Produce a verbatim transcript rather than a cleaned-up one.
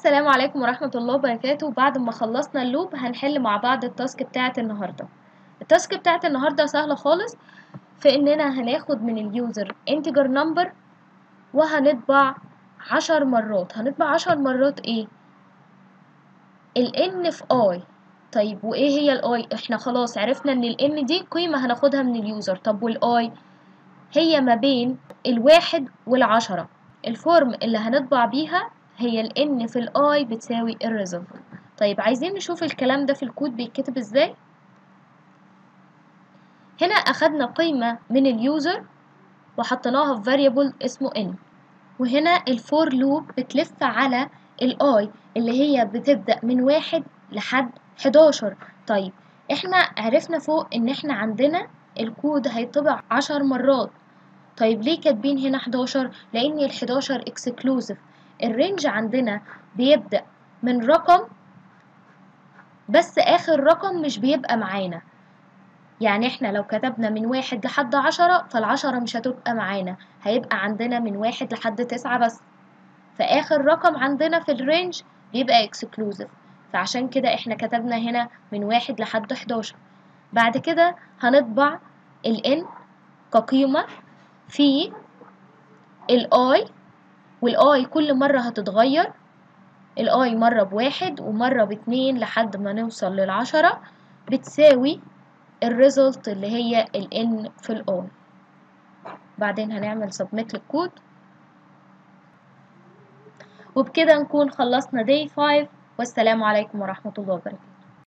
السلام عليكم ورحمة الله وبركاته. بعد ما خلصنا اللوب هنحل مع بعض التاسك بتاعت النهاردة. التاسك بتاعت النهاردة سهلة خالص، في اننا هناخد من اليوزر انتجر نمبر وهنطبع عشر مرات. هنطبع عشر مرات ايه؟ ال n في i. طيب وايه هي ال i؟ احنا خلاص عرفنا ان ال n دي قيمة هناخدها من اليوزر. طب وال i هي ما بين الواحد والعشرة. الفورم اللي هنطبع بيها هي ال n في ال i بتساوي الريزلت. طيب عايزين نشوف الكلام ده في الكود بيتكتب ازاي. هنا اخدنا قيمة من اليوزر وحطيناها في variable اسمه n، وهنا الفور لوب بتلف على ال i اللي هي بتبدأ من واحد لحد حداشر. طيب احنا عرفنا فوق ان احنا عندنا الكود هيطبع عشر مرات. طيب ليه كاتبين هنا حداشر؟ لان ال حداشر اكسكلوزيف. الرينج عندنا بيبدأ من رقم بس اخر رقم مش بيبقى معانا. يعني احنا لو كتبنا من واحد لحد عشرة فالعشرة مش هتبقى معانا، هيبقى عندنا من واحد لحد تسعة بس. فاخر رقم عندنا في الرينج بيبقى اكسكلوزيف، فعشان كده احنا كتبنا هنا من واحد لحد حداشر. بعد كده هنطبع ال n كقيمة في ال i، وال i كل مرة هتتغير. ال i مرة بواحد ومرة باتنين لحد ما نوصل للعشرة، بتساوي الريزلت اللي هي ال n في ال i. بعدين هنعمل submit للكود، وبكده نكون خلصنا day خمسة. والسلام عليكم ورحمة الله وبركاته.